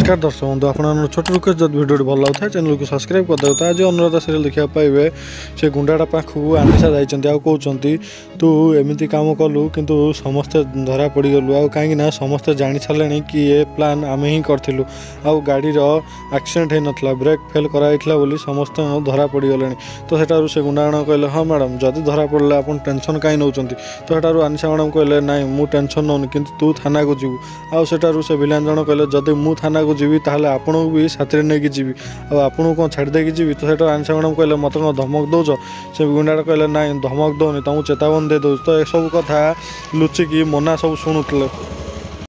नमस्कार दर्शक बंधु आप छोट रिक्वेस्ट जब वीडियो भल लगे चैनल को सब्सक्राइब करदे। आज अनुराधा सीरियल देखा पाइबे से गुंडाटा पाखक आनिशा जाइए कहते तू एमती काम कलु किंतु समस्ते धरा पड़गलु आ कहीं समस्ते जानी सारे कि ये प्लान आम ही करूँ आ गाड़ीर एक्सीडेंट हो नाला ब्रेक फेल कराइला बोली समस्त धरा पड़गले। तो सेठार से गुंडा जन कहले हाँ मैडम जदि धरा पड़े आप टेंशन कहीं नौ। तो सेठार आनिशा मैडम कहले ना मु टेंशन नौनी कि तू थाना को जीवु आउ सेठार से विलान जन कहले जदि मु थाना को जीवी ताहले आपन भी साथी नहीं जीवी आपन कौन छाड़देकी जीवी। तो सेटा आनिशा मैडम कहले मत न धमक दौच से गुंडा कहले ना धमक दौनी तुमको चेतावनी दे दौ। तो ये सब कथा लुचिकी मना सब शुणुले।